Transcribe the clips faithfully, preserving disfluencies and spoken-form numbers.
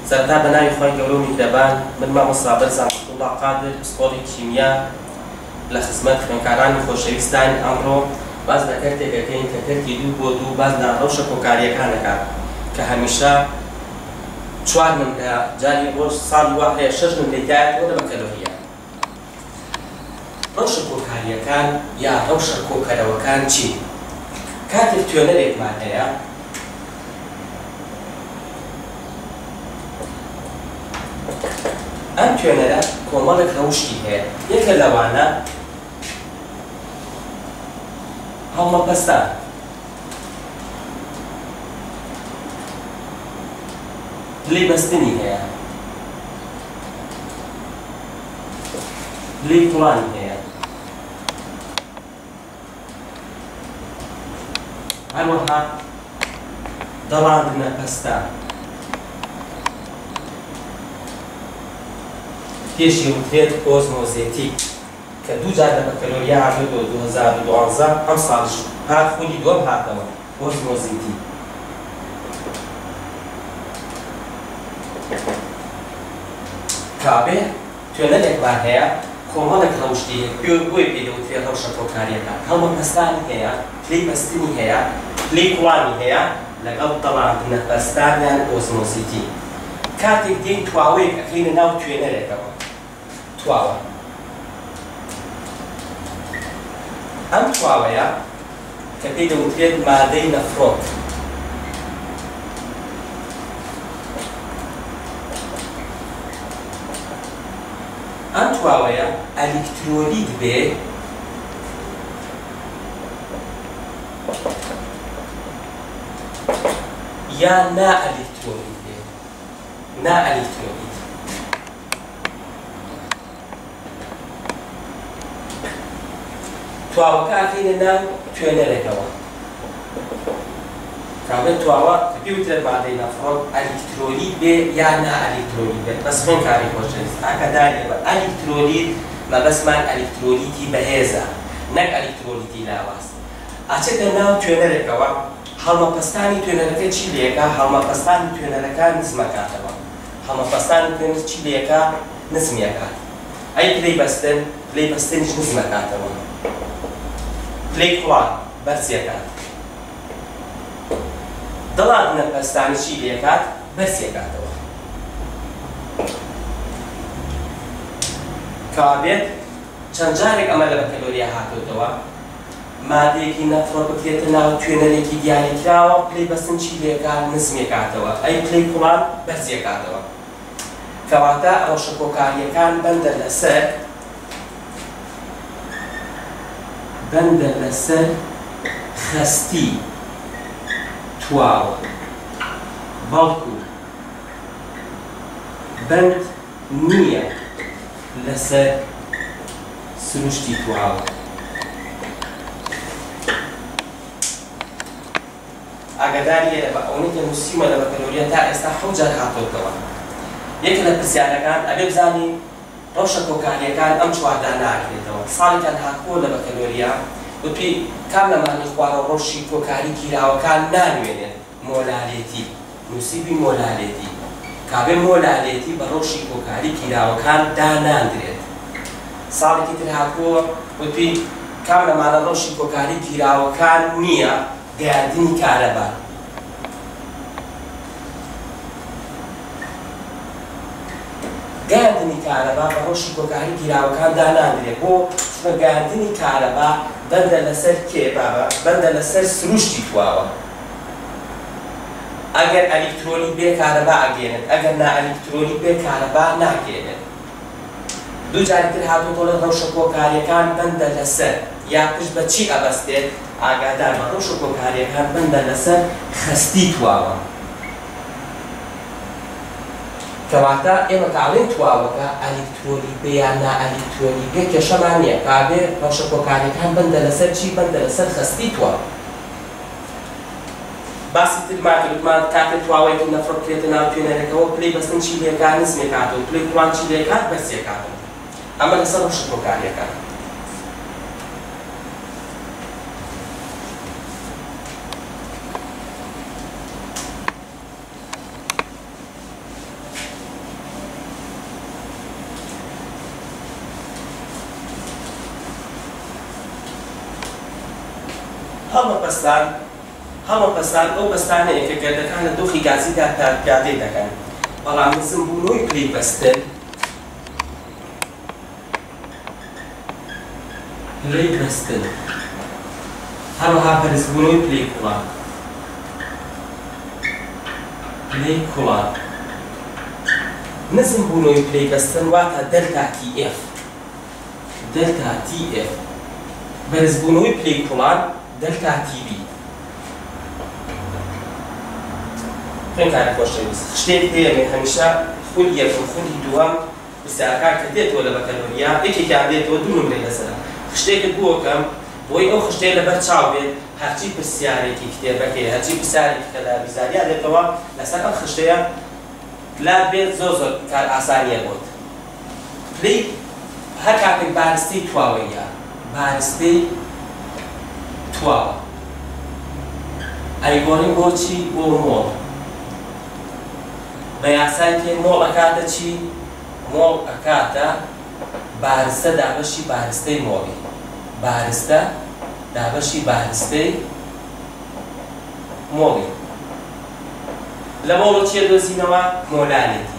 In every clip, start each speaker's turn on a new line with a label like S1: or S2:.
S1: سەرەتا بە ناوی خۆی گەورە و میهرەبان من مامۆستا بەرزان عەبدوڵڵا قادر پسپۆڵی کیمیا لە خزمەت خوێندکارانی خۆشەویستانی ئەمڕۆ باز لە کەرتێکەکەین کە کەرتی دوو بۆ دوو باز لە ڕەوشە کۆکاریەکانەکە کە هەمیشە چوار نمرە جاری ڕۆژ ساڵی وا هەیە شەش نمرەیەکایەتەوە لە بەکەلۆریە. ڕەوشە کۆکاریەکان یا ڕەوشە کۆکەرەوەکان چی؟ کاتێک توێنەرێکمان هەیە ئەم توێنەرە کۆمەڵێک ڕەوشی هەیە. یەکە لەوانە هەڵمەپەستان، پلەی بەستنی هەیە، پلەی کوڵانی هەیە، هەروەها دەڵاندنە پەستان، پێشی وترێت ئۆزمۆزێتیک کە دوو جار لە بەکەلۆریا هاتووە دوو هەزار و دوانزە ئەم ساڵش هات خولی دووەم هاتەوە ئۆزمۆزێتیک. کابێ توێنەرێکمان هەیە کۆمەڵێک ڕەوشی هەیە بۆی پێدەوترێت ڕەوشە کۆکاریەکان. هەڵمەپەستانی هەیە، پلەی بەستنی هەیە، پلەی کوڵانی هەیە لەگەڵ دەڵاندنە پەستانیان ئۆزمۆزێتیک. کاتێک دێین تواوەیەک ئەکەینە ناو توێنەرێکەوە، تواوە. ئەم تواوەیە کە پێی دەوترێت مادەی نەفرۆت. ئەم تواوەیە ئەلیکترۆلیت بێ یا نا ئەلیکترۆلیت بێ، نا ئەلیکترۆلیت. تواوەکە ئەکەینە ناو توێنەرێکەوە. کابێت تواوە کە پێی وترێت مادەی نەفرۆت ئەلیکترۆلیت بێ یا نا ئەلیکترۆلیت بێت. بەس خوێندکاری خۆشەویست ئاکە دارێبە ئەلیکترۆلیت مەبەسمان ئەلیکترۆلیتی بەهێزە نەک ئەلیکترۆلیتی لاواز. ئاچێتە ناو توێنەرێکەوە، هەڵمەپەستانی توێنەرەکە چی لێکە؟ هەڵمەپەستانی توێنەرەکە نزمەکاتەوە. هەڵمەپەستانی توێنەر چی لێکە؟ نزمیەکات. ئەی پلەی بەستن، پلەی بەستنیش نزمەکاتەوە. پلەی کوڵان بەرزیەکات. دەڵاندنە پەستانی چی لێکات؟ بەرزیەکاتەوە. کابێت چەند جارێک ئەمە لە بەکەلۆریا هاتووەتەوە، مادەیەکی نەفرۆت بکرێتە ناو توێنەرێکی دیاریکراوە، پلەی بەستن چی لێکات؟ نزمێکاتەوە. ئەی پلەی کوڵان بەرزیەکاتەوە. کەواتە ڕەوشە کۆکاریەکان بەندە لەسەر بەندە لەسەر خەستی تواوە، بەڵکو بەند نییە لەسەر سروشتی تواوە. ئاگاداریە بە ئەوەی کە نووسیمە لە بەکەلۆریا تا ئێستا حەوت جار هاتووەتەوە. یەک لە پرسیارەکان ئەبێ بزانین ڕەوشە کۆکاریەکان ئەم چواردا ناکرێتەوە. ساڵێکیان هاتووە لە بەکەلۆریا وتوی کام لەمانی خوارە ڕەوشی کۆکاری گیراوەکان نانوێنێت مۆلالێتی، نووسیبی مۆلالێتی. کابێ مۆلالێتی بە ڕەوشی کۆکاری گیراوەکان داناندرێت. ساڵێکی تر هاتووە وتوی کام لەمانە ڕەوشی کۆکاری گیراوەکان نییە گەیاندنی کارەبا. گەیاندنی کارەبا بە ڕەوشی کۆکاری گیراوەکان داناندرێت. بۆ چونکە گەیاندنی کارەبا بەندە لەسەر کێ بابە؟ بەندە لەسەر سروشتی تواوە. ئەگەر ئەلیکترۆلیت بێ کارەبا ئەگەێنێت، ئەگەر نا ئەلیکترۆلیت بێ کارەبا ناگەێنێت. دوو جاری تر هاتووەتەوە ڕەوشە کۆکاریەکان بەندە لەسەر یا پشت بە چی ئەبەستێت؟ ئاگادار بە ڕەوشە کۆکاریەکان بەندە لەسەر خەستی تواوە. کەواتە ئێمە کاڵێن تواوەکە ئەلیکترۆلیت بێ یا نا ئەلیکترۆلیت بێ کێشەمان نییە. کابێ ڕەوشە کۆکاریەکان بەندە لەسەر چی؟ بەندە لەسەر خەستی تواوە. باسی ترمان کردمان کاتێک تواوەیەکی نەفرۆت بکرێتە ناو توێنەرێکەوە، پلەی بەستن چی لێکات؟ نزمێکاتەوە. پلەی کوڵان چی لێکات؟ بەرزیەکاتەوە. ئەمە لەسەر ڕەوشە کۆکاریەکان. هەڵمەپەستان هەڵمەپەستان ئەو پەستانەیە کە گەردەکان لە دۆخی گازیدا پیادەی دەکەن بەڵام نزمبوونەوەی پلەی بەستن پلەی بەستن هەروەها بەرزبوونەوەی پلەی کوڵان پلەی کوڵان نزمبوونەوەی پلەی بەستن واتە دەلتا تی ئێف دەلتا تی ئێف بەرزبوونەوەی پلەی کوڵان دەلتا تی بی خوێنکارە خۆشەویست شتێک هەیە هەمیشە خولی یەکەم خولی دووەم پرسیارەکان کە دێتەوە لە بەکەلۆریا یەکێکیان دێتەوە دوو نمرەی لەسەرە خشتێکت بووەکەم بۆی ئەو خشتەیە لەبەر چاو بێت هەرچی پرسیارێکی کتێبەکەی هەرچی پرسیارێکی کە لە بیزاریا دێتەوە لەسەر ئەم خشتەیە لا بێت زۆر زۆر کار ئاسانیە بۆت پلەی هەر کاتێک بارستەی تواوەیە بارستەی تواوە ئەیگۆڕین بۆچی بۆ مۆڵ بە یاسای پێ مۆڵ ئەکاتە چی؟ مۆڵ ئەکاتە بارستە دابەشی بارستەی مۆڵی بارستە دابەشی بارستەی مۆڵی لە مۆڵ چیە دۆزینەوە؟ مۆلالێتی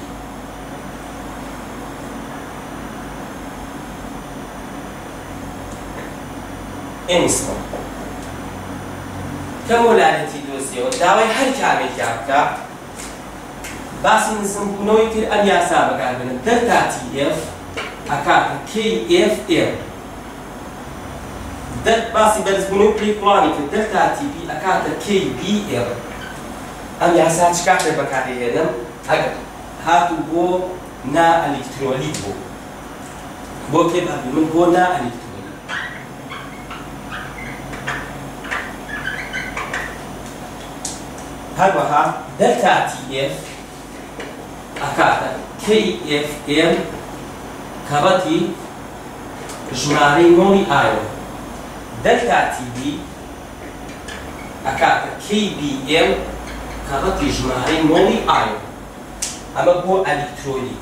S1: ئێنیسمۆ کە مۆلالێتی دۆزیەوە داوای هەر کامێکیان بکە باسی نزمبوونەوەی کرد ئەم یاسا بەکاربێنن دەلتا تی ئێف ئەکاتە کەی ئێف ئێف باسی بەرزبوونەوەی پلەی کوڵانی کرد دەلتا تی بی ئەکاتە کەی بی ئێف ئەم یاسا چ کاتێک بەکارهێنم ئەگەر هاتوو بۆ نا ئەلکترۆلیت بوو بۆ کێ بابی من بۆ نا ئەلکترۆلیت هەروەها دەلتا تی ئێف ئەکاتە کەی ئێف ئێم کەڕەتی ژمارەی مۆڵی ئایۆن دەلتا تی بی ئەکاتە کەی بی ئێم کەڕەتی ژمارەی مۆڵی ئایۆن ئەمە بۆ ئەلکترۆلیت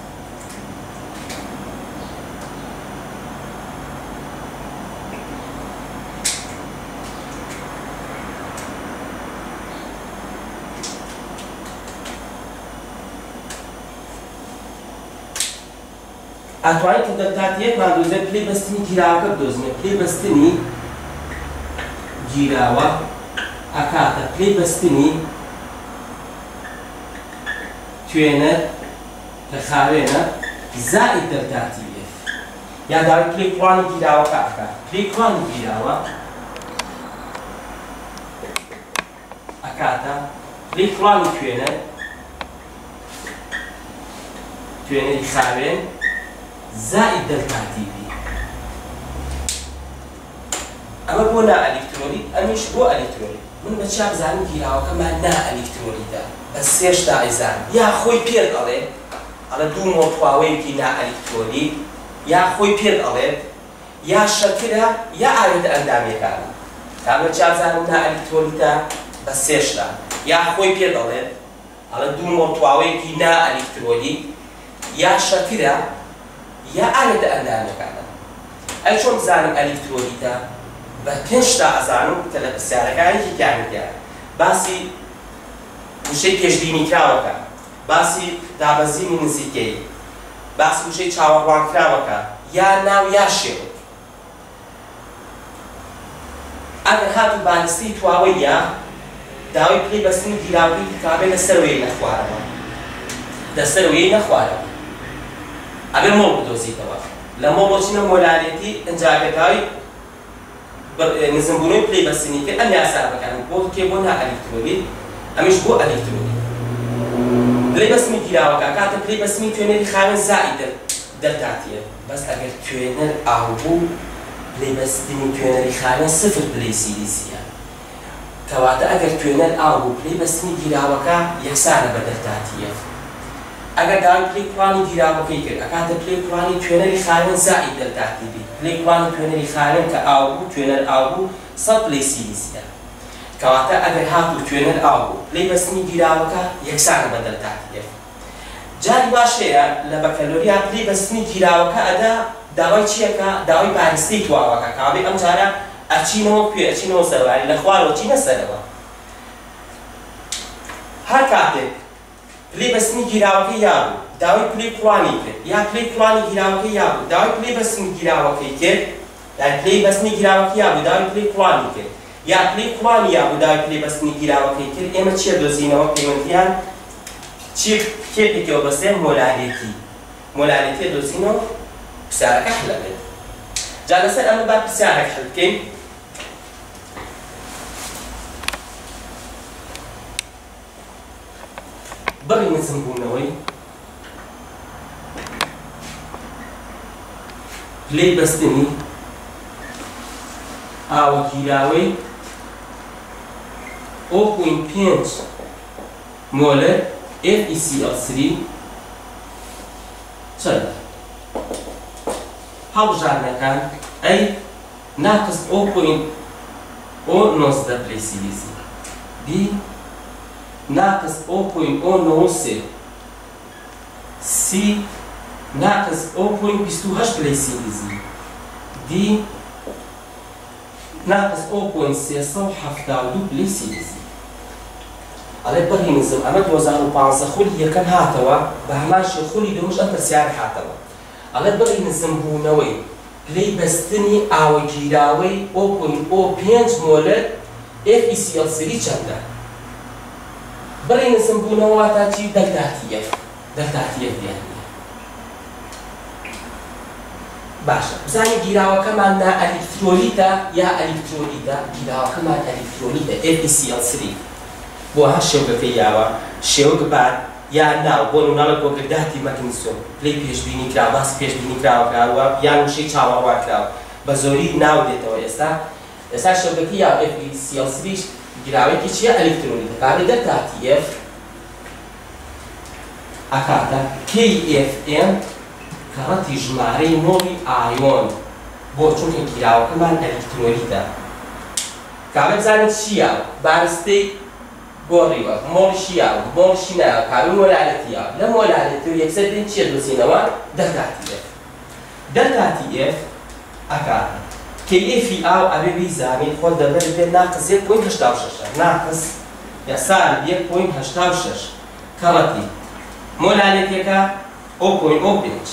S1: ئەتوانین کە دەلتاتیەکمان دۆزێت پلەی بەستنی گیراوەکە بدۆزمێت پلەی بەستنی گیراوە ئەکاتە پلەی بەستنی توێنەر کە خاوێنە زائید دەلتاتی ئێف یا داوای پلەی کوڵانی گیراوەکە ئەکات پلەی کوڵانی گیراوە ئەکاتە پلەی کوڵانی توێنەر توێنەری خاوێن زائد دەلتا تی بی ئەمە بۆ نا ئەلکترۆلیت ئەمیش بۆ ئەلکترۆلیت من بە چا بزانم گیراوەکەمان نا ئەلکترۆلیتە بە سێشتا ئەیزان یا خۆی پێت ئەڵێ ئەڵێ دوو مۆڵ تواوەیەکی نا ئەلکترۆلیت یا خۆی پێت ئەڵێت یا شەکرە یا ئاوێتە ئەندامیەکانە کامە چا بزانم نا ئەلکترۆلیتە بە سێشتا یا خۆی پێت ئەڵێت ئەڵێ دوو مۆڵ تواوەیەکی نا ئەلکترۆلیت یا شەکرە یا ئاوێتە ئەندامەکانە ئەی چۆن بزانم ئەلکترۆلیتە بە پێنج شتا ئەزانم کە لە پرسیارەکانێکی کامیدیان باسی وشەی پێشبینی کراوەکە باسی دابەزینی نزیکەی باسی وشەی چاوەڕوانکراوەکە یا ناو یا شێوە ئەگەر هاتوو بارستەی تواوەیە داوای پلەی بەستنی گیراوەکەی کابێ لەسەرەوەی نەخوارەوە لەسەرەوەی نەخوارەوە ئەبێ مۆڵ بدۆزیتەوە لە مۆڵ بۆچینە مۆلالێتی ئەنجاگەتاوی نزمبوونەوەی پلەی بەستنی کرد ئەم یاسا بەکارن بۆ کێ بۆ نا ئەلکترۆلیت ئەمیش بۆ ئەلکترۆلیت پلەی بەستنی گیراوەکە کاتە پلەی بەستنی توێنەری خاوێن زائید دەلتا تی ئێف بەس ئەگەر توێنەر ئاو بوو پلەی بەستنی توێنەری خاوێن سفر پلەی سیلیزیە کەواتە ئەگەر توێنەر ئاو بوو پلەی بەستنی گیراوەکە یەکسانە بە دەلتا تی ئێف ئەگەر داوای پلەی کوڵانی گیراوەکەی کرد ئەکاتە پلەی کوڵانی توێنەری خاوێن زائید دەلتا تی بی پلەی کوڵانی توێنەری خاوێن کە ئاو بوو توێنەر ئاو بوو سەد پلەی سیلیزیە کەواتە ئەگەر هاتوو توێنەر ئاو بوو پلەی بەستنی گیراوەکە یەکسانە بە دەلتا تی ئێف جاری باشەیە لە بەکەلۆریا پلەی بەستنی گیراوەکە ئەدا داوای چیەکە داوای بارستەی تواوەکە کابێ ئەم جارە ئەچینەوە کوێ ئەچینەوە سەروانی لە خوارەوە چینە سەرەوە هەر کاتێک پلەی بەستنی گیراوەکەی یابوو داوای پلەی کوڵانی کرد یا پلەی کوڵانی گیراوەکەی یابوو داوای پلەی بەستنی گیراوەکەی کرد یا پلەی بەستنی گیراوەکەی یابوو داوای پلەی کوڵانی کرد یا پلەی کوڵانی یابوو داوای پلەی بەستنی گیراوەکەی کرد ئێمە چیە دۆزینەوە پەیوەندیان چی کێپێکەوە بەسێ مۆلارێتی مۆلارێتیە دۆزینەوە پرسیارەکە حل دەبێت جا لەسەر ئەمە با پرسیارێک حل بکەین بەڵی نزمبوونەوەی پلەی بەستنی ئاوەگیراوەی ئۆ پۆینت پێنج مۆلەر اف ای سی ال سری چەند هەڵبژاردنەکان ئەی ناقص ئۆ پۆینت ئۆ نۆزدە پلەی سیلیزی بی ناقص ئۆ پۆینت ئۆ نۆ سێ سی ناقص ئۆ پۆینت بیست و هەشت پلەی سیلیزی دی ناقص ئۆ پۆینت سێسە و هەفتا و دوو پلەی سیلیزی ئەڵێ بەڕی نزم ئەمە دوو هەزار و پانزدە خولی یەکەم هاتەوە بە هەمان شێ خولی دووەمش ئەم پرسیارە هاتەوە ئەڵێ بەڕی نزم بوونەوەی پلەی بەستنی ئاوەگیراوەی ئۆ پۆینت ئۆ پێنج مۆلەر اف ای سی ال سری چەندە بەڕی نزم بوونەوە واتە چی دەلتاتی ئەف دەلتاتی ئەف دیان باشە بزانین گیراوەکەمان نا ئەلیکترۆلیتە یا ئەلیکترۆلیتە گیراوەکەمان ئەلیکترۆلیتە اف ای سی ال سری بۆ هەر شێوگەکەی یاوە شێوەک بار یا ناو بۆ نمونەڵە بۆگرداتی مەکنیسیۆم پلەی پێشبینی کرا باسی پێشبینی کراوەکراوە یان وشەی چاوەڕوا کراوە بە زۆری ناو دێتەوە ئێستا ئێستا شێوگەکەی یاوە اف ای سی ال سری گیراوەیەکی چییە ئەلیکترۆلیتە کابێ دەرکاتی ئف ئەکاتە کێی ئف ئێم کەڕەتی ژمارەی مۆڵی ئایۆن بۆ چونکە گیراوەکەمان ئەلیکترۆلیتە کابێ بزانێت چییە بارستەی گۆڕیوە مۆڵیشی یاوە مۆڵیشی ناوە کابێ مۆلارەتی یاوە لە مۆلارەتی و یەکسەر دێن چیە دۆزینەوە دەرکاتی ئف دەرکاتی ئف ئەکاتە کە ئێفی ئاو ئەبێ بیزانین خۆ دەبێت بێت ناقص یەک پۆینت هەشتا و شەشە ناقص یا سالب یەک پۆینت هەشتا و شەش کەڕەتی مۆلارێتیەکە ئۆ پۆینت ئۆ پێنج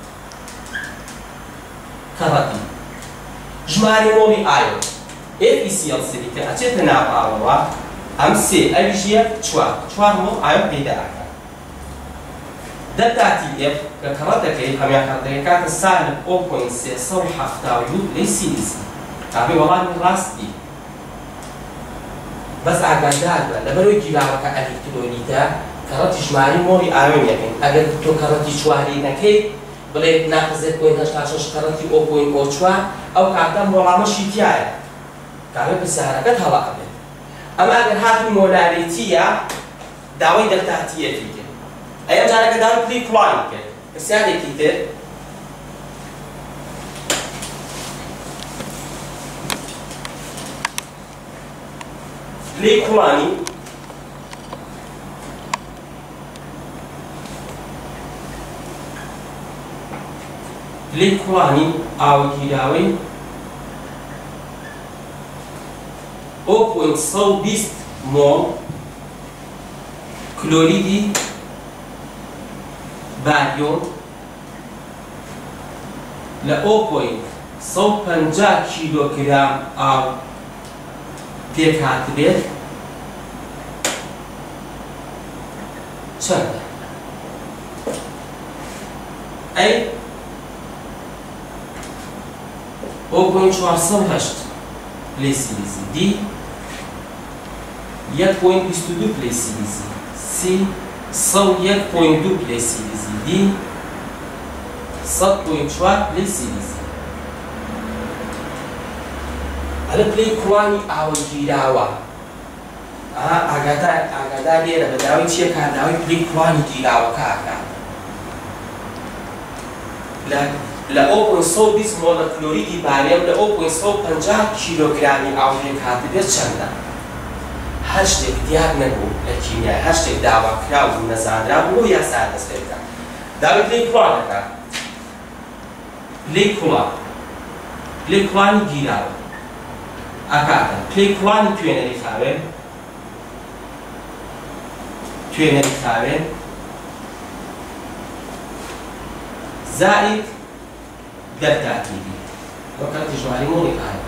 S1: کەڕەتی ژمارەی مۆڵی ئایۆن اف ای سی ال سری کە ئەچێتە ناو ئاوەوە ئەم سێ ئەویژیە چوار چوار مۆڵ ئایۆن پەیدا ئەکات دەرکاتی ئف کە کەڕەتەکەی هەمان کەڕەتەکەی کاتە سالب ئۆ پۆینت سێسە و هەفتا و دوو پلەی سیلیزی کابێ وەڵامی ڕاستی بەس ئاگادار بە لەبەرەوەی گیراوەکە ئەلیکترۆلیتە کەڕەتی ژمارەی مۆڵی ئایۆن یەکەین ئەگەر تۆ کەڕەتی چواری نەکەی بڵێ ناقص یەک پۆینت هەشتا و شەش کەڕەتی ئۆ پۆینت ئۆ چوار ئەو کاتە وەڵامەشی تایە کابێ پرسیارەکەت هەڵا ئەبێت ئەمە ئەگەر هاتووی مۆلارێتیە داوای دەرکاتی ئەفی کرد ئەیەم جارەکە داوای پلەی کوڵانی کرد پرسیارێکی تر پلەی کوڵانی پلەی کوڵانی ئاوەگیراوەی ئۆ پۆینت سەد و بیست مۆڵ کلۆریدی باریۆم لە ئۆ پۆینت سەد و پەنجا کیلۆگرام ئاو پێک هاتبێت چەندە؟ ئەی ئۆ پۆینت چوارسەد و هەشت پلەی سیلیزی دی یەک پۆینت بیست و دوو پلەی سیلیزی سی سەد و یەک پۆینت دوو پلەی سیلیزی دی سەد پۆینت چوار پلەی سیلیزی هەلە پلەی کوڵانی ئاوەگیراوە ئاگادار لێرە بە داوای چییە کات داوای پلەی کوڵانی گیراوەکە ئاکات لە ئۆ پۆینت سەد و بیست مۆڵ لە کلۆریدی باریۆم لە ئۆ پۆینت سەد و پەنجا کیلۆگرامی ئاو پێک هاتبێت چەندە؟ هەر شتێک دیار نەبوو لە کیمیای هەر شتێک داواکراو و نەزانرا بوو بۆ یاسا دەست پێ بکات داوای پلەی کوڵان دەکات پلەی کوڵان پلەی کوڵانی گیراوە ئەکاتە پلەی توێنەری خاوێن توێنەری خاوێن زائد دەرتاتیبی وەکاتی ژماری مۆڵی ئاوە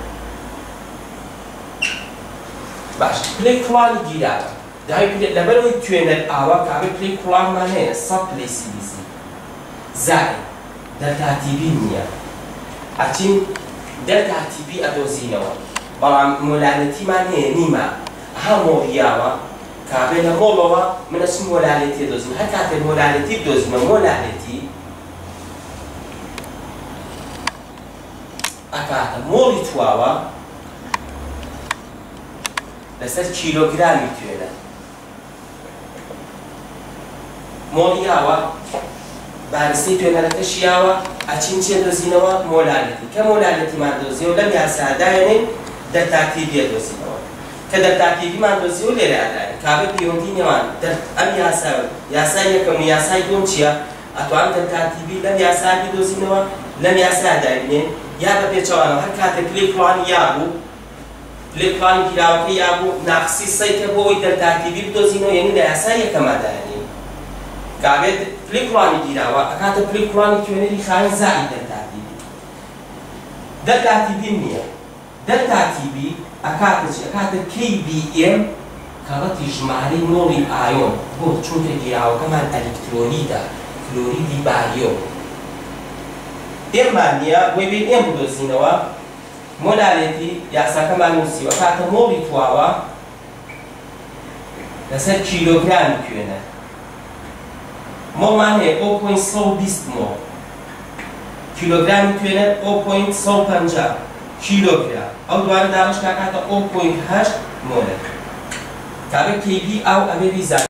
S1: باش پلەی کوڵانی گیراوە داوای لەبەرەوەی توێنەر ئاوە کابێ پلەی کوڵانمان هەیە سەد پلەی سی بی سی زائد دەرتاتیبی نییە ئەچین دەرتاتیبی ئەدۆزینەوە بەڵام مۆلالەتیمان هەیە نیمە ها مۆڵیاوە کابێ لە مۆڵەوە منە چ مۆلالەتی دۆزین هەر کاتێ مۆلالەتی دۆزینە مۆلالەتی ئەکاتە مۆڵی تواوە لەسەر کیلۆگرامی توێنە مۆڵیاوە بارستەی توێنەرەکەشیاوە ئەچین چێ دۆزینەوە مۆلالەتی کە مۆلالەتیمان دۆزیەوە لەم یاسادایەنێن دەرتاتیبیە دۆزینەوە کە دەرتاتیبیمان دۆزیەوە لێرە ئەداین کابێ پەیوەندی نێوان ئەم یاسا یاسای یەکەم و یاسای دۆم چییە ئەتوان دەرتاتیبی لەم یاسادی دۆزینەوە لەم یاساداینێن یا بە پێچەوانەوە هەر کاتێک پلەی کوڵانی یابوو پلەی کوڵانی گیراوەکە یابوو ناقسی سەیکە بۆ ئەوەی دەرتاتیبی بدۆزینەوە یعنی لە یاسای یەکەمادایانێن کابێت پلەی کوڵانی گیراوە ئەکاتە پلەی کوڵانی توێنەری خاوێن زائد دەرتاتیبی دەرتاتیبی نییە دەرتاتیبی ئەکاتە چی ئەکاتە کەی بی ئێم کەڵەتی ژمارەی مۆڵی ئایۆن بۆ چونکە گیراوەکەمان ئەلکترۆنیدە کلۆریدی باریۆ ئێممان نییە بۆی بێ ئێم بدۆزینەوە مۆلالێتی یاساکەمان نووسیوە ئەکاتە مۆڵی تواوە لەسەر کیلۆگرامی توێنە مۆڵمان هەیە ئەو پۆینت سەد و بیست مۆڵ کیلۆگرامی توێنە ئەو پۆینت سەد و پەنجا کیلۆگرام ئەو دوارە داڕش کاکاتە ئەو پۆینت هەشت مۆلە کابێ کەیبی ئاو ئەبێ بیزان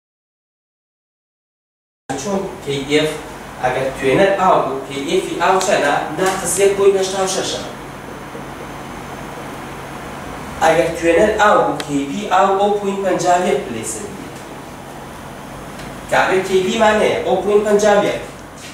S1: چۆن کەی ئێف ئەگەر توێنەر ئاو بوو کەی ئێفی ئاو چەنە ناقس یەک پۆینت هەشتا و شەشە ئەگەر توێنەر ئاو بوو کەیبی ئاو ئەو پۆینت پەنجا و یەک پلەی سەر کابێ کەیبیمان هەیە ئەو پۆینت پەنجا و یەک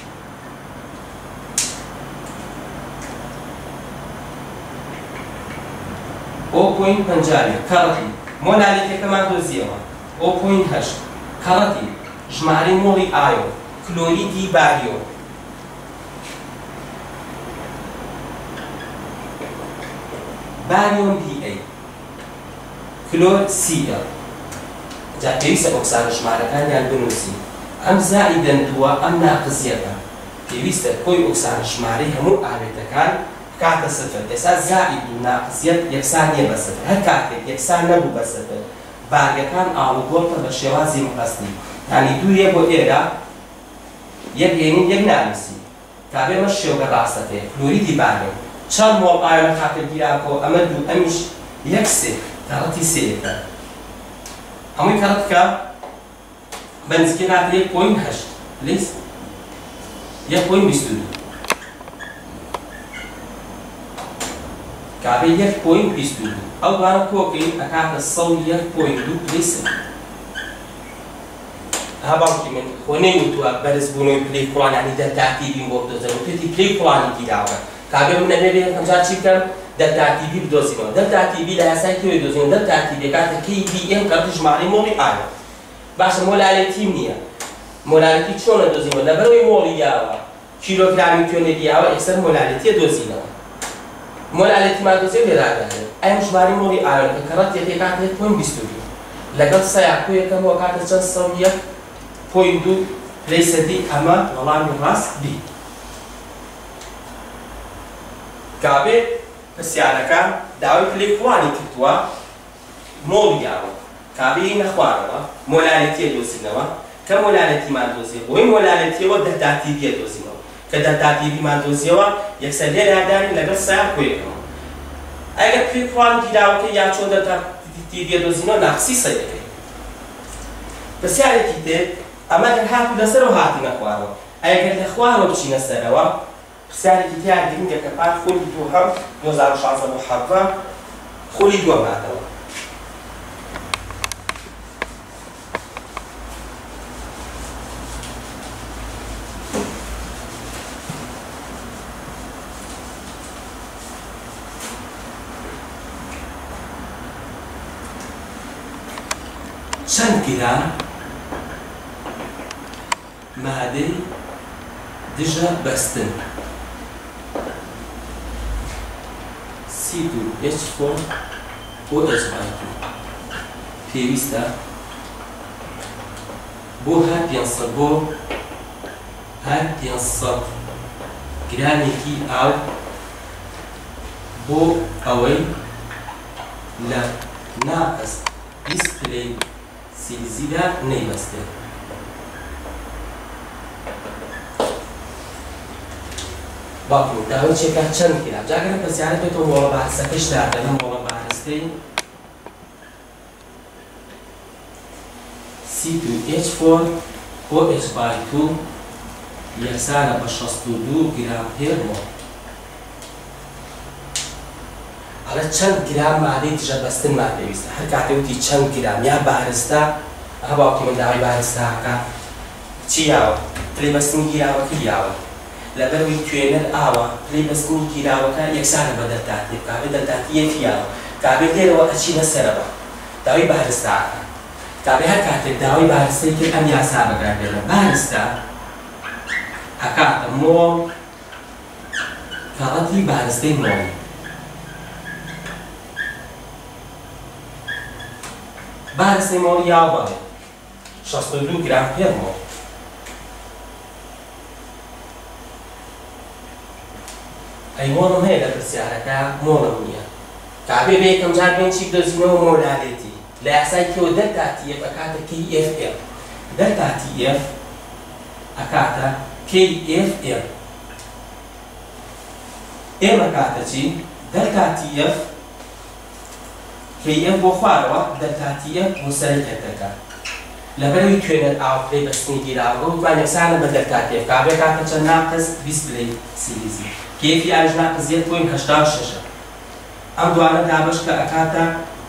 S1: ئەو پۆینت پەنجا و یەک کەڕەتی مۆلالێتیەکەمان دۆزیەوە ئەو پۆینت هەشت کەڕەتی ژمارەی مۆڵی ئایۆ کلۆریدی باریۆ باریۆن بی ئەی کلۆر سی ئەل جا پێویستە ئۆکسانە ژمارەکانیان بنووسین ئەم زائیدەن دووە ئەم ناقزیەکە پێویستە کۆی ئۆکسانە ژمارەی هەموو ئاوێتەکان کاتە سفر ئێستا زائید و ناقزیەت یەکسان نییە بە سفر هەر کاتێک یەکسان نەبوو بە سفر بارگەکان ئاڵوگۆڕتە بە شێوازی مەقەستی یعنی دوو یەک بۆ ئێرە یەک هێنین یەک نانووسی کابێ ئەمە شێوگە ڕاستەکەیە کلۆریدی بارگە چەند مۆڵ ئایۆن خاتر گیراکەوە ئەمە دوو ئەمیش یەک سێ کەڕەتی سێیەکە هەمووی کەڕەتکە بە نزیکەی هاتە یەک پۆینت هەشت لیست یەک پۆینت بیست و دوو کابێ یەک پۆینت بیست و دوو ئەو دوانە کۆکەین ئەکاتە سەد و یەک پۆینت دوو پلەی سەر ها باوکی من خۆ نەیوتووە بەرز بوونەوەی پلەی کوڵانانی دەرتاتیبیم بۆ بدۆزەوە توێتی پلەی کوڵانی گیراوە کابێ من ئەبێ بێ پەنجا چی بکەم دەرتاتیبی بدۆزینەوە دەرتاتیبی لە یاسای کێوەی دۆزینەوە دەرتاتیبی کاتە کەی بی ئێم کەڕەتی ژمارەی مۆڵی ئایۆ باشە مۆلالێتیم نییە مۆلالەتی چۆنە دۆزینەوە لەبەرەوەی مۆڵی یاوە کیلۆگرامی توێنەری یاوە ئێستا مۆلالەتیە دۆزینەوە مۆلالێتیمان دۆزیەوە لێرادانێ ئەم ژمارەی مۆڵی ئایۆن کە کەڕەتێک کاتە یەک پۆینت بیست و دوو لەگەڵ سەیا کۆیەکەمەوە کاتە چەند سەد و یەک پۆینت دوو پلەی سەدی ئەمە وەڵامی ڕاست بی کابێ پرسیارەکە داوای پلەی کوڵانی کردووە مۆڵی یاوە کابێ نەخوارەوە مۆلالەتیە دۆزینەوە کە مۆلالەتیمان دۆزیە بۆی مۆلالەتیەوە دەرتاتیبیە دۆزینەوە کە دەرتاتیبیمان دۆزیەوە یەکسەر لێرە یاددارین لەگەڵ سەیار کۆیەکەوە ئەگەر پلەی کوڵانی گیراوەکە یا چۆن دەرتاتیبیە دۆزینەوە ناقسی سەیەکەی پرسیارێکی تر ئەمە گەر هاتوو لەسەرەوە هاتوونە خوارەوە ئەگەر لە خوارەوە بچینە سەرەوە پرسیارێکی تیان گرنگە کە پات خۆلی دووهەم دوو هەزار و شانزدە بۆ حەڤە خۆلی دووەم هاتەوە چەند گرام مادەی دژە بەستن سی دو ئێچ فۆر ئۆ ئەچ ئای تو پێویستە بۆ هەر پێنجسەد بۆ هەر پێنجسەد گرامێکی ئاو بۆ ئەوەی لە ناقص بیست پلەی سیلیزیدا نەیبەستێت. باقی داوای چێکا چەند گرام جاگەرە پرسیارە بێتەوە مۆڵە بەهەستەکەش دادە لە مۆڵە بەهەستەی سی دو ئێچ فۆر ئۆ ئێچ بای تو یەکسانە بە شەست و دوو گرام پێر مۆڵ. حالا چەند گرام مادەی دژە بەستنمان پێویستە. هەر کاتێ وتی چەند گرام یا بارستە ئەها باوکی من داوای بارستە هاکە چی یاوە؟ پلەی بەستنی گیراوەکە یاوە. لەبەرەوەی توێنەر ئاوە پلەی بەستنی گیراوەکە یەکسانە بە دەرتاتیە کابێ دەرتاتیەکی یاوە کابێ لێرەوە ئەچینە سەرەوە داوای بارستە هاکە. کابێ هەر کاتێک داوای بارستەی کرد ئەم یاسا بەکاردێنە بارستە هەکاتە مۆڵ کەڕەتی بارستەی مۆڵی. بارستەی مۆڵی یاو بڵێ شەست و دوو گرام پێر مۆڵ. ئەی مۆڵم هەیە لە پرسیارەکە مۆڵم نییە کابێ بە یەکەم جار بێن چی بدۆزینەوە مۆلالێتی لە یاسای کێوە دەرتا تی ئێف ئەکاتە کەی ئێف ئێل دەرتا تی ئێف ئەکاتە کەی ئێف ئێل ئێم ئەکاتە چی دەرتا تی ئێف کەی ئێف بۆ خوارەوە دەرتا تی ئێف بۆ سەرکەتەکە لەبەرەوەی توێنەر ئاو پلەی بەستنی گیراوە وتمان یەکسانە بە دەرتا تی ئێف کابێ کاتە چەند ناقص بیست پلەی سیلیزی کێفی ئاژ ناقص یەک پۆینت هەشتا و شەشە. ئەم دوانە دابەش کە ئەکاتە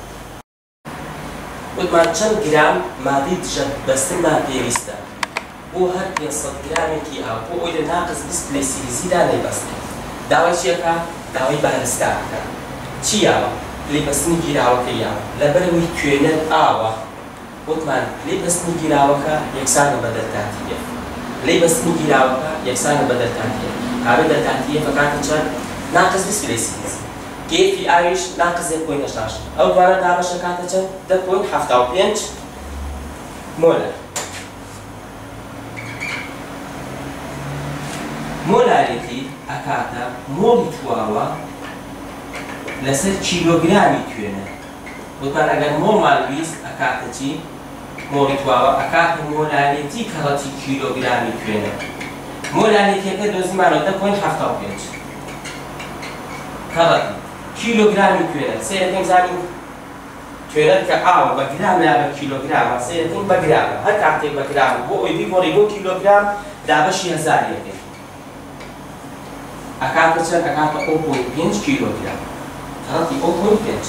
S1: وتمان چەند گرام مادەی دژە بەستنمان پێویستە بۆ هەر پێنجسەد گرامێکی ئاو بۆ ئەوەی لە ناقص بیست پلەی سیلیزیدا نەیبەستێت. داوای چیەکە؟ داوای بارستە ئەکا. چی یاوە؟ پلەی بەستنی گیراوەکە یاوە لەبەرەوەی توێنەر ئاوە وتمان پلەی بەستنی گیراوەکە یەکسانە بە دەرتا تی ئێف پلەی بەستنی گیراوەکە یەکسانە بە دەرتا تی ئێف کابێ دەرتا تی ئێف ئەکاتە چەند؟ ناقص بیست پلەی سیلیزی کێفی ئاویش ناقص یەک پۆینت هەشتا و شەش. ئەو دوانە دابەش ئەکاتە چەند؟ دە پۆینت هەفتا و پێنج مۆلەر. مۆلارێتی ئەکاتە مۆڵی تواوە لەسەر کیلۆگرامی توێنەر. وتمان ئەگەر مۆڵمان ویست ئەکاتە چی؟ مۆڵی تواوە ئەکاتە مۆلارێتی کەڕەتی کیلۆگرامی توێنەر. مۆلارێتیەکە دۆزیمانەوە دە پۆینت هەفتا و پێنج کەڕەتی کیلۆگرامی توێنەر. سێرەکەم زانین توێنەر کە ئاوە بە گرام یا بە کیلۆگرامە سێرەکەم بە گرامە هەر کاتێک بە گرامە بۆ ئەوی بیگۆڕی بۆ کیلۆگرام دابەشی هەزاریەکەی ئەکاتە چەند؟ ئەکاتە ئەو پۆینت پێنج کیلۆگرام کەڕەتی ئەو پۆینت پێنج.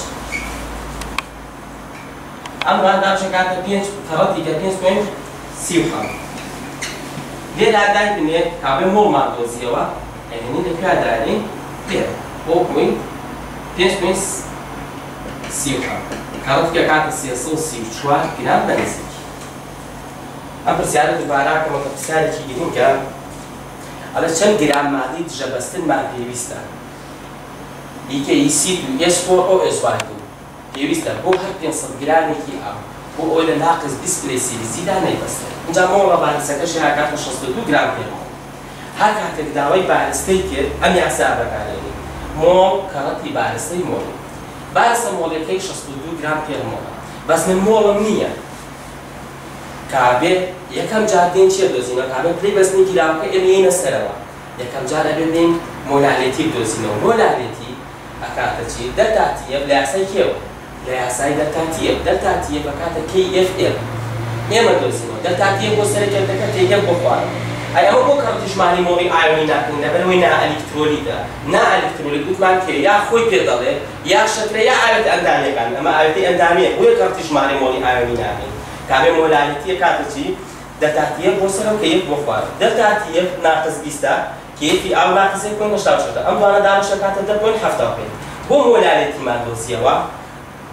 S1: ئەم دوان دابەش ئەکاتە پێنج کەڕەتی کە پێنج پۆینت سی و حەوت. لێرا دایبنێ کابێ مۆڵمان دۆزیەوە ئەهێنین لەکوێ دادەین لێرە ئەو پۆینت پێنج پۆینت سی و حەوت کەڕەتێکە کاتە سێسە و سی و چوار گرام بەنزیک. ئەم پرسیارە دووبارەکەمە کە پرسیارێکی گرینگە ئەڵێ چەند گرام مادەی دژە بەستنمان پێویستە ئیکەی سی دو ئێچ فۆر ئۆ ئێچ وای تو پێویستە بۆ هەر پێنجسەد گرامێکی ئاو بۆ ئەوەی لە ناقص بیست پلەی سیلیزیدا نەیبەستێت. ئینجا مۆڵە بارستەکەشی هاکاتە شەست و دوو گرام پێر مۆڵ. هەر کاتێک داوای بارستەی کرد ئەم یاسا بەکارهێنین مۆڵ کەڕەتی بارستەی مۆڵی. بارستە مۆڵەکەی شەست و دوو گرام پێر مۆڵە بەس من مۆڵم نییە کابێ یەکەم جار دێن چیە بدۆزینەوە کابێ پلەی بەستنی گیراوەکە ئێمە یەینە سەرەوە یەکەم جار ئەبێ بێن مۆلالێتی بدۆزینەوە. مۆلالێتی ئەکاتە چی؟ دەرتا تی ئێف لە یاسای کێوە؟ لە یاسای دەرتا تی ئێف. دەرتا تی ئێف ئەکاتە کەی ئێف ئێل ئێمە دۆزینەوە دەرتا تی ئێف بۆ سەرکەوتەکە تێگەل بۆ خوارەوە. ئەی ئەمە بۆ کەڕەتی ژماری مۆڵی ئایۆنی ناکەین لەبەرەوەی نائەلکترۆلیتە. نائەلکترۆلیت گوتمان کێ یا خۆی پێ دەڵێت یا شەکرە یا ئاوێتە ئەندامیەکان ئەمە ئاوێتی ئەندامیە بۆیە کەڕەتی ژماری مۆڵی ئایۆنی ناکەین. کابێ مۆلالیتیە کاتە چی؟ دەرتا تی ئێف بۆ سەرەوە کە یەک بۆ خوارەوە. دەرتا تی ئێف ناقص بیستە کێفی ئاو ناقص یەک پۆینت هەشتا و شەش. ئەم دوانە دابەش ئەکاتە دە پۆینت هەفتا و پێنج. بۆ مۆلارێتیمان دۆزیەوە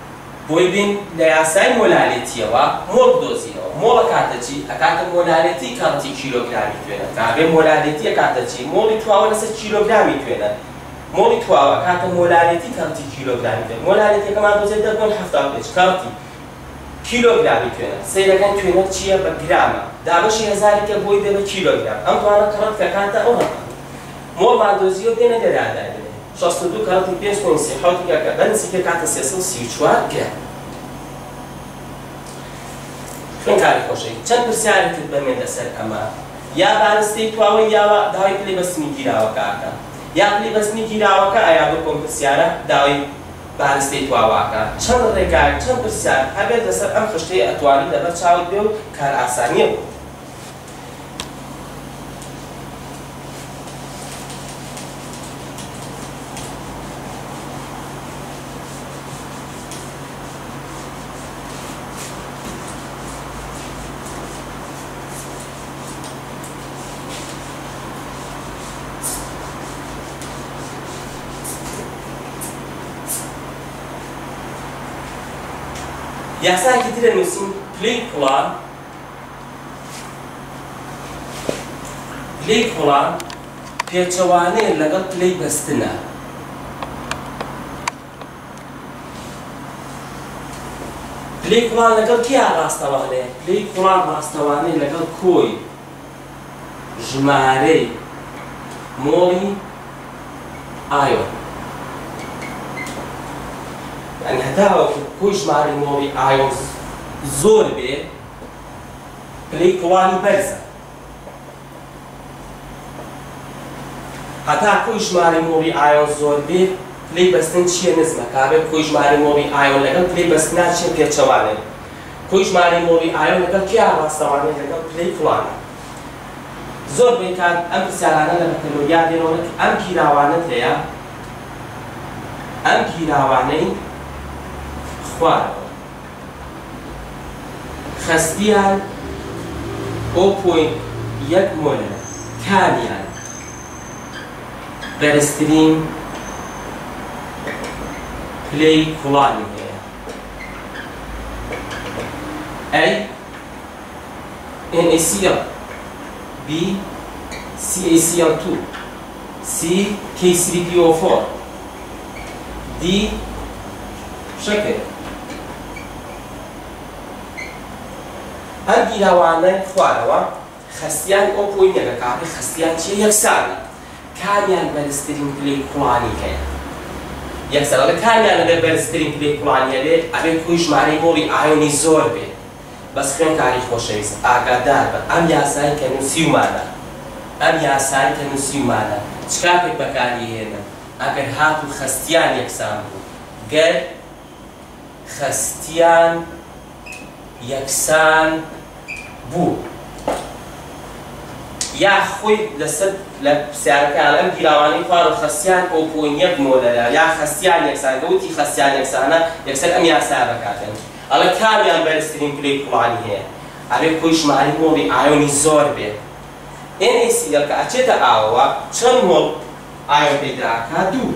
S1: بۆی بین لە یاسای مۆلارێتیەوە مۆڵ بدۆزینەوە. مۆڵ ئەکاتە چی؟ ئەکاتە مۆلارێتی کەڕەتی کیلۆگرامی توێنە. کابێ مۆلارێتی ئەکاتە چی؟ مۆڵی تواوە لەسەر کیلۆگرامی توێنە. مۆڵی تواوە ئەکاتە مۆلارێتی کەڕەتی کیلۆگرامی توێنە. مۆلارێتیەکەمان دۆزێت دەبن هەفتاد و پێنج کەڕەتی کیلۆگرامی توێنە. سەیرەکەن توێنە چییە؟ بە گرامە. دابەشی هەزارێکە بۆی دێ بە کیلۆگرام. ئەم توانە کەڕەت کەکاتە ئەو ڕەقەم. مۆڵمان دۆزیوە دێنە دەرادای بنێ. شەست و دوو کەڕەتی پێنج پۆینت سێ حەوت گەکە بەنزیکە کاتە سێسەد و سی و چوار گرام. خوێنکاری خۆشەویست، چەند پرسیارێکت بەمێن لەسەر ئەمە. یا بارستەی تواوەی یاوە داوای پلەیبەستنی گیراوەکە ئەکا. یا پلەیبەستنی گیراوەکە ئایا بۆ کۆم پرسیارە داوای بارستەی تواوەکە. چەند ڕێگایەک چەند پرسیار هەبێت لەسەر ئەم خشتەی ئەتوانی لەبەر چاوت بێ و کار ئاسانیە بوو. یاسایەکی ترە نووسین پلەی کوڵان. پلەی کوڵان پێچەوانەیە لەگەڵ پلەی بەستنە. پلەی کوڵان لەگەڵ کیا ڕاستەوانەیە؟ پلەی کوڵان ڕاستەوانەیە لەگەڵ کۆی ژمارەی مۆڵی ئایۆن. یعنی هەتاوەکو کۆی ژمارەی مۆڵی ئایۆن زۆر بێ پلەی کوڵانی بەرزە. هەتا کۆی ژمارەی مۆڵی ئایۆن زۆر بێ پلەی بەستن چییە نزمە؟ کابێت کۆی ژمارەی مۆڵی ئایۆن لەگەڵ پلەی بەستنا چیە پێچەوانەیە؟ کۆی ژمارەی مۆڵی ئایۆن لەگەڵ کیا ڕاستەوانەیە؟ لەگەڵ پلەی کوڵانە. زۆر بێکات ئەم پرسیارانە لە بەکەلۆریا دێنەوە ئەم گیراوانت هەیە، ئەم گیراوانەی خوارەوە خەستیان ئەو پۆینت یەک مۆلە کامیان بەرزترین پلەی کوڵانی هەیە. A NaCl B CaCl two C K three P O four D شەکر. ئەم گیراوانەی خوارەوە خەستیان ئەو پۆینتێکە کابێ خەستیان چیە؟ یەکسانە. کامیان بەرزترین پلەی کوڵانی هەیە؟ یەکسانە. لە کامیان لەبێ بەرزترین پلەی کوڵانی هەبێت ئەبێ کۆی ژمارەی مۆڵی ئایۆنی زۆر بێت. بەس خوێنکاری خۆشەویست ئاگادار بە ئەم یاسایی کە نووسیومانە، ئەم یاسایی کە نووسیومانە چ کاتێک بەکاری هێنە؟ ئەگەر هاتوو خەستیان یەکسان بوو. گەر خەستیان یەکسان بوو یا خۆی لەسەر لە پرسیارەکان ئەم گیراوانەی خوارە خەستیان ئەو پۆینت یەک مۆلەرە یا خەستیان یەکسان گەوتی خەستیان یەکسانە یەکسەر ئەم یاسا بەکاتێن. ئەڵێ کامیان بەرزترین پلەی کوڵانی هەیە؟ ئەبێ کۆی ژمارەی مۆڵی ئایۆنی زۆر بێت. NaCl کە ئەچێتە ئاوەوە چەند مۆڵ ئایۆن پەیداکا؟ دوو.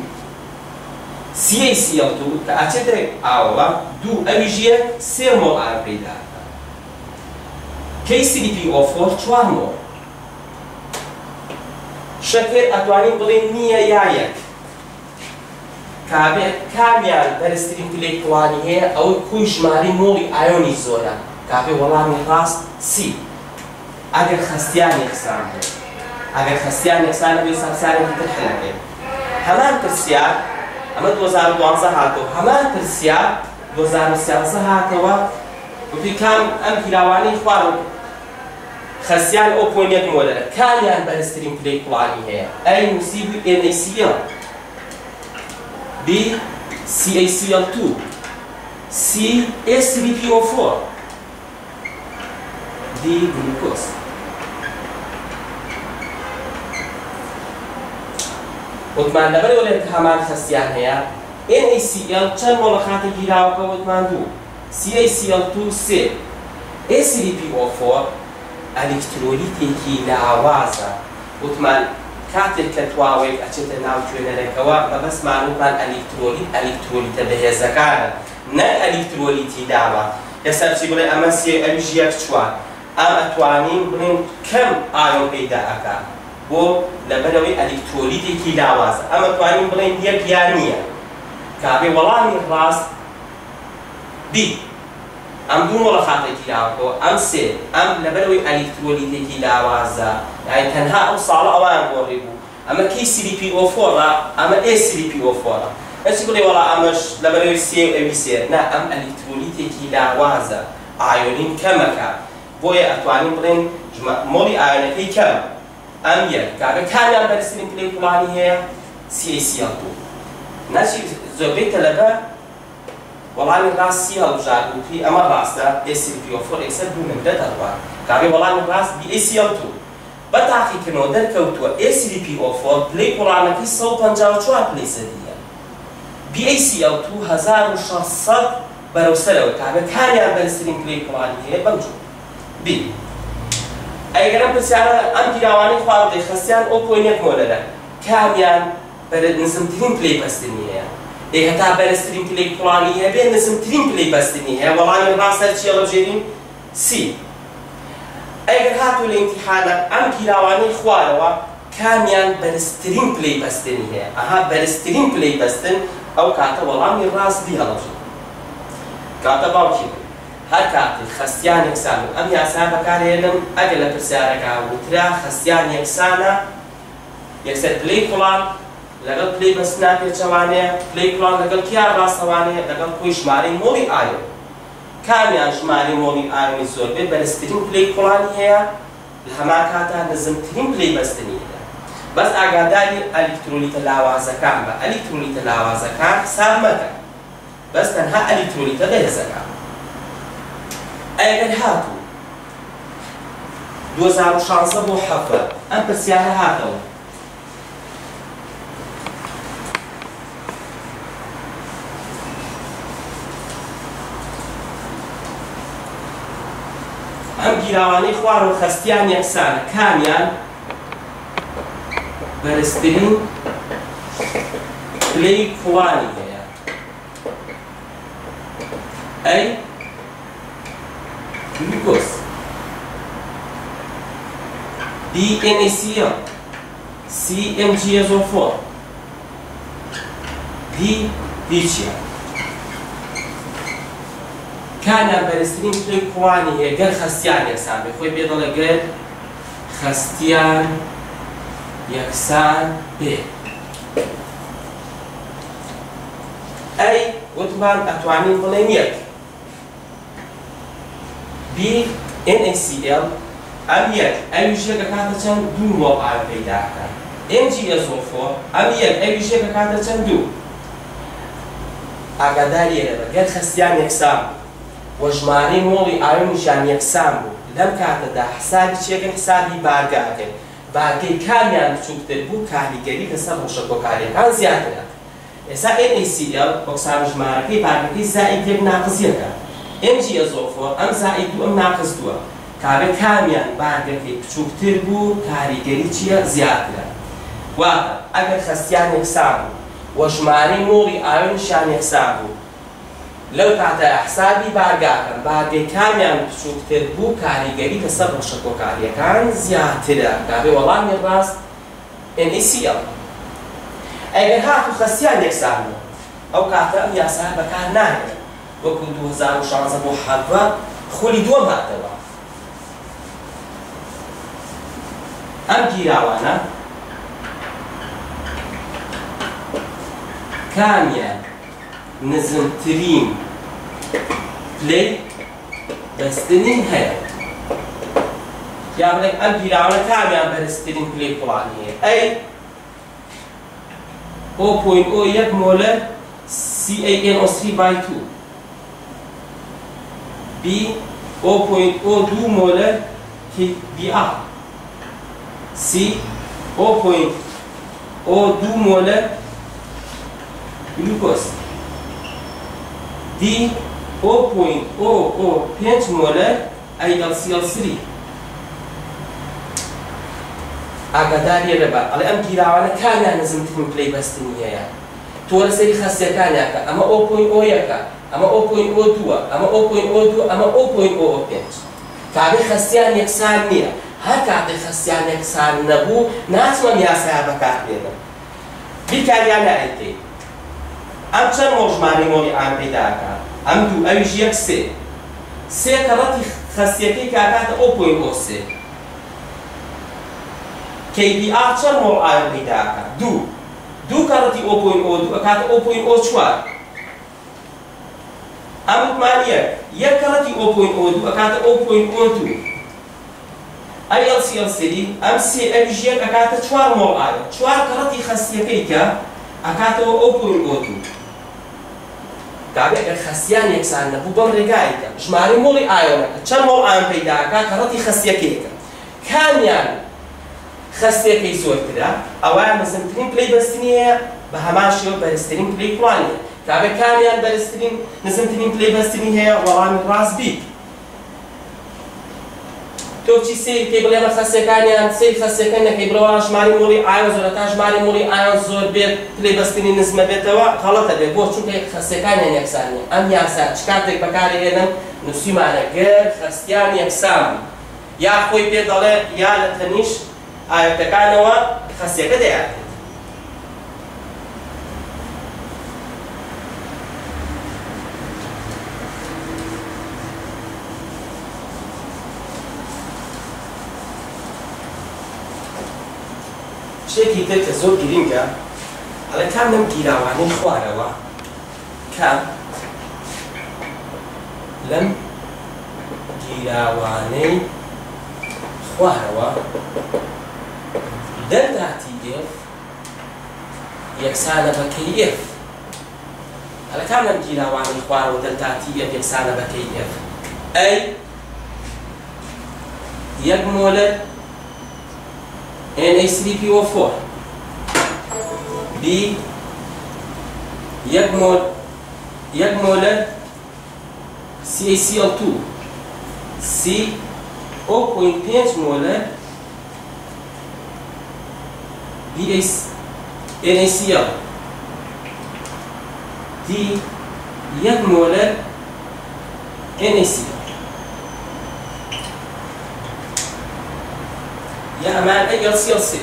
S1: CaCl two کە ئەچێتە ئاوەوە دوو ئەویژیە سێ مۆڵ ئایۆن پەیداکا. K three P O four چوار مۆڵ. شەکر ئەتوانین بڵێن نییە یا یەک. کابێت کامیان بەرزترین پلەی کوڵانی هەیە ئەوەی کۆی ژمارەی مۆڵی ئایۆنی زۆرە. کابێ وەڵامی ڕاست سی. ئەگەر خەستیان یەکسان بێت، ئەگەر خەستیان یەکسانە بێ سەرسارێکی تر هەنەبێت. هەمان پرسیار ئەمە دوو هەزار و دوانزە هاتەوە، هەمان پرسیار دوو هەزار و سیانزە هاتەوە وتی کام ئەم گیراوانەی خوارە خەستیان ئەو پۆینت یەک مۆلەرە کامیان بەرزترین پلەی کوڵانی هەیە؟ A نووسی بووی NaCl B CaCl two C A three P O four D glucose. وتمان لەبەر ئەوەیە کە هەمان خەستیان هەیە NaCl چەند مۆڵە خاتە گیراوەکە؟ وتمان دوو. CaCl two سێ. A three P O four ئەلکترۆلیتێکی لاوازە. وتمان کاتێک کە تواوێک ئەچێتە ناو کوێنەرێکەوە مەبەستمانوومان ئەلیکترۆلیت ئەلیکترۆلیتە بەهێزەکانە نە ئەلیکترۆلیتی داوە ئێستا چی بڵێ ئەمە سێ ئەویش یەک چوار ئەم ئەتوانین بڵێن کەم ئایۆن پەیدا ئەکا بۆ لەبەرەوەی ئەلیکترۆلیتێکی لاوازە ئەمە توانین بڵێن یەک یان نییە کابێ وەڵامی ڕاست بی ئەم دوو مۆڵە خاتێکی لاوەکەوە ئەم سێ ئەم لەبەرەوەی ئەلیکترۆلیتێکی لاوازە یعنی تەنها ئەو ساڵە ئەوان گۆڕی بوو ئەمە کەی سی دی پی ئۆ فۆڕە ئەمە ئێ سی دی پی ئۆ فۆڕە هەچی بڵێ وەڵا ئەمەش لەبەرەوەی سێ و ئەوی سێ نا ئەم ئەلیکترۆلیتێکی لاوازە ئایۆنین کەمەکە بۆیە ئەتوانین بڵێن مۆڵی ئایۆنەکەی کەمە ئەم یەک کابێ کامیان بەرزترین پلەی پڵانی هەیە سی ئەی سی ئەڵ دوو ناچی زۆربەی تەلەبە وەڵامی ڕاست سی هەڵبژاردووتی ئەمە ڕاستە ئێ سی دی پی ئۆ فۆر ئەکسەر دوو نمرە دەڕوات کابێ وەڵامی ڕاست بی ئەی سی ئەڵ دوو بە تاقیکردنەوە دەرکەوتووە ئێ سی دی پی ئۆ فۆر پلەی پڵانەکەی سەد و پەنجا و چوار پلەی سەدیە بی ئەی سی ئەڵ دوو هەزار و شەش سەد بەرەوسەرەوە کابێ کامیان بەرزترین پلەی پڵانی هەیە بەم جوور بی ئەگەرم پرسیارە ئەم پیراوانەی خواردەی خەستیان ئۆ پۆین یەک مۆلەرە کامیان نزمترین پلەی بەستنی هەیە ئێ هەتا بەرزترین پلەی پڵانی هەیە بێ نزمترین پلەی بەستنی هەیە وەڵامی ڕاستە چیە هەڵبژێرین سی ئەگەر هاتوو لە ئیمتیحانە ئەم پیراوانەی خوارەوە کامیان بەرزترین پلەی بەستنی هەیە ئەها بەرزترین پلەی بەستن ئەو کاتە وەڵامی ڕاست بی هەڵبژێرین کاتە باوکی هەر کاتێک خەستیان یەکسان و ئەم یاسا بەکارهێنم ئەگەر لە پرسیارەکە وترا خەستیان یەکسانە یەکسەر پلەی کوڵان لەگەڵ پلەی بەستنا پێچەوانەیە پلەی کوڵان لەگەڵ کیان ڕاستەوانەیە لەگەڵ خۆی ژمارەی مۆڵی ئایۆن کامیان ژمارەی مۆڵی ئایۆنی زۆربەی بەرزترین پلەی کوڵانی هەیە لە هەمان کاتە نزمترین پلەی بەستنی هەیە بەس ئاگاداری ئەلیکترۆلیتە لاوازەکان بە ئەلیکترۆلیتە لاوازەکان حساب مەکەن بەس تەنها ئەلیکترۆلیتە بەهێزەکان ئەگەر هاتوو دوو هەزار و شانزدە بۆ حەفە ئەم پرسیارە هاتەوە ئەم گیراوانەی خوار و خەستیان یەکسانە کامیان بەرزترین پلەی کوڵانی هەیە ئەی گلوکۆز دی ئێن ئەی سی ئەڵ سی ئەم جی ئەز ئۆ فۆر دی دی چیە کامیان بەرزترین پلەی کوڵانی هەیە گەر خەستیان یەکسان بێ خۆی بێ دەڵێ گەر خەستیان یەکسان بێ ئەی وتمان ئەتوانین بڵێن یەک بی ئێن ئەی سی ئەڵ ئەم یەک ئەویش یەک ئەکاتە چەند دوو مۆڵ ئایۆن پەیدا ئەکات ئەم جی ئەز ئۆ فۆر ئەم یەک ئەویش یەک ئەکاتە چەند دوو ئاگاداری لێرە گەر خەستیان یەکسان بوو و ژمارەی مۆڵی ئایۆنیشان یەکسان بوو لەم کاتەدا حسابی چیەکەن حسابی بارگاکەن بارگەی کامیان بچووکتر بوو کاریگەری لەسەر ڕۆژەکۆکاریەکان زیاترە ئێستا ئێن ئەی سی ئەڵ بۆکسان ژمارەکەی بارگەکەی زائید یەک ناقص یەکە ئەم جی ئەز ئۆ فۆر ئەم زائید دوو ئەم ناقص دووە کابێ کامیان بارگەکەی بچووکتر بوو کاریگەری چیە زیاترە واتە ئەگەر خەستیان یەکسان بوو و ژمارەی مۆڵی ئایۆنیشان یەکسان بوو لەو کاتە حسابی بارگاکەن بارگەی کامیان بچووکتر بوو کاریگەری لەسەر ڕۆژەکۆکاریەکان زیاترە کابێ وەڵامی ڕاست ئێن ئەی سی ئەڵ ئەگەر هاتوو خەستیان یەکسان بوو ئەو کاتە ئەم یاسا بەکار ناهێنێت وەکو دوو هەزار و شانزدە بۆ حەفە خولی دووەم هاتەوە ئەم گیراوانە کامیان نزمترین پلەی بەستنی هەیە یا بڵێن ئەم گیراوانە کامیان بەرزترین پلەی پڵانی هەیە ئەی ئۆ پۆین ئۆ یەک مۆلەر سی ئەی ئێن ئۆ سری بای تو بی ئۆ پۆین ئۆ دوو مۆلەر بی ئا سی ئۆ پۆین ئۆ دوو مۆلەر گلوکۆز دی ئۆ پۆین ئۆ ئۆ پێنج مۆلەر ئەی ئەل سی ئەل سری ئاگاداری لەبە ئەڵێ ئەم گیراوانە کامیان نزمترین پلەی بەستنی هەیە تۆ لەسەری خەستیەکانیاکە ئەمە ئۆ پۆین ئۆ یەکە ئەمە ئۆ پۆین ئۆ دووە ئەمە ئۆ پۆین ئۆ دوو ئەمە ئۆ پۆین ئۆ ئۆ پێنج کابێ خەستیان یەکسان نییە هەر کاتێک خەستیان یەکسان نەبوو ناچمەم یاسایە بەکاربێنم بیرکاریان نائێتێ ئەم چەند مۆڵ ژمارەی مۆڵی ئام پەیداکە ئەم دوو ئەویش یەک سێ سێ کە ڕەتی خەستیەکەی کاکاتە ئۆ پۆین ئۆ سێ کەی بی ئا چەند مۆڵ ئاوە پەیداکە دوو دوو کە ڕەتی ئۆ پۆین ئۆ دوو ئەکاتە ئۆ پۆین ئۆ چوار ئەم وتمان یەک یەک کە ڕەتی ئۆ پۆین ئۆ دوو ئەکاتە ئۆ پۆین ئۆ دوو ئەی ئەل سی ئەل سێ ئەم سێ ئەویش یەک ئەکاتە چوار مۆڵ ئاوە چوار کە ڕەتی خەستیەکەی کە ئەکاتەوە ئۆ پۆین ئۆ دوو کابێ ئەگەر خەستیان یەکسان نەبوو بەم ڕێگایەکە ژمارەی مۆڵی ئایۆنەکە چەند مۆڵ ئایۆن پەیداکات کە ڕەتی خەستیەکەیەکە کامیان خەستیەکەی زۆرترە ئەوایە مەزنترین پلەی بەستنی هەیە بە هەمان شێوە بەرزترین پلەی کوڵانیە کابێ کامیان بەرزترین نزمترین پلەی بەستنی هەیە وەڵامی ڕاست بیت تۆ چی سەیری پێی بڵێ بە خەستیەکانیان سەیری خەستیەکە نەکەی بڵەوە ژمارەی مۆڵی ئایۆن زۆرە تا ژمارەی مۆڵی ئایۆن زۆر بێت پلەی بەستنی نزمە بێتەوە غەڵەتە بێت بۆ چونکە خەستیەکانیان یەکسان نییە ئەم یاسا چ کاتێک بەکارهێنن نووسیمانە گەر خەستیان یەکسان بوو یا خۆی پێ دەڵێ یا لە تەنیش ئاەتەکانەوە خەستیەکە دەیاتێت شتێکی تر کە زۆر گرینگە ئەڵێ کام لەم گیراوانەی خوارەوە کام لەم گیراوانەی خوارەوە دەلتا تی ئێف یەکسانە بە کەی ئێف ئەڵێ کام لەم گیراوانەی خوارەوە دەلتا تی ئێف یەکسانە بە کەی ئێف ئەی یەک مۆلر إن إيه ثري بي أو فور B يك مول يك مولر سي إيه سي إل تو C zero point five مولر B إن إيه سي إل D يك مولر إن إيه سي إل يا أمان أي إل سي إل سي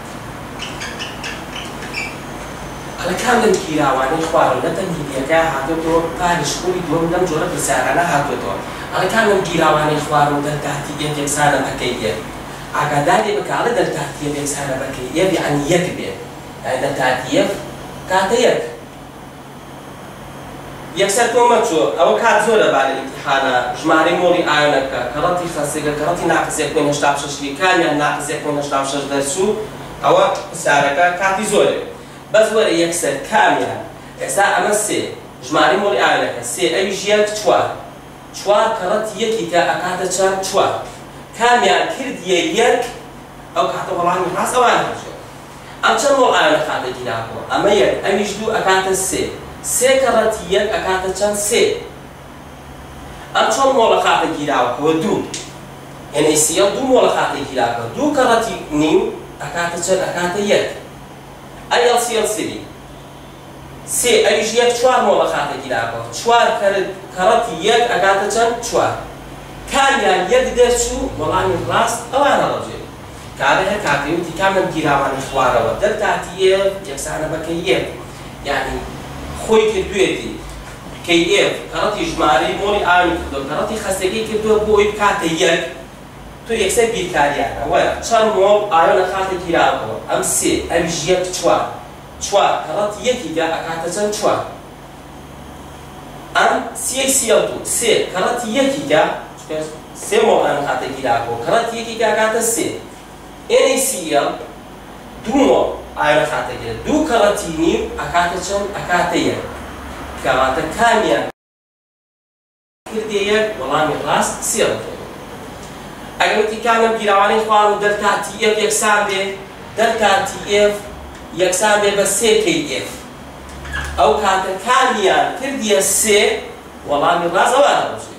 S1: على كامل كيراواني خوارو لتنهي بيكا هاتوتو قال شكولي دوم دم جورة بسعرنا هاتوتو على كامل كيراواني خوارو دل تحتية يكسانا بكية عقداني بكالة دل تحتية يكسانا بكية يعني يكبير يعني دل تحتية كاتا يك يكسر تومتشو أو كات زورة بعد الامتحان جماري موري آيونك كراتي خاصية كراتي ناقص يكون نشتاف ششلي كامل ناقص يكون نشتاف شش درسو أو سعرك كاتي زورة بس ولا يكسر كاملا إذا أما سي جماري موري آيونك سي أي جيال تشوار تشوار كراتي يكي كأكاتا تشار تشوار كامل كرد يك أو كاتا والله راس أو أنا أم شو مور آيونك هذا جيناكو أما يك أي جدو أكاتا سي سي كراتي يك أكاتا تشان سي أم شو مور أكاتا جيناكو دو يعني السيال دو مور أكاتا جيناكو دو كراتي نيو أكاتا تشان أكاتا يك أي إل سي إل سي سي أي جيك شوار مور أكاتا جيناكو شوار كراتي يك أكاتا تشان شوار كان يعني يك درسو والله راس أو أنا رجل كاره كاتي وتي كامل جيراواني خوارا ودل تاتيه يكسانا بكيف يعني خوي كدويتي كيف كراتي جماري موري آمي كدو كراتي خستكي كدو بوي بكاتي يك تو يكسب بيركاريانا ويا شان مول آيونا خاتي جيراوكو أم سي أم جيك شوار شوار كراتي يكي جا أكاتا شان شوار أم سي سي إل تو سي كراتي يكي جا سي مول آيونا خاتي جيراوكو كراتي يكي جا أكاتا سي إن إيه سي إل دومو آيونا خاتي جيراوكو دو كراتي نيو أكاتا شان أكاتا يك كواتا كاميا كرديك والله راس سي إل تو أجل تكامل جيراواني خوارو دلتا تي إف يكسان بي دلتا تي إف يكسان بي بس سي كي إف أو كاتا كاميا كردية سي والله راس أو أنا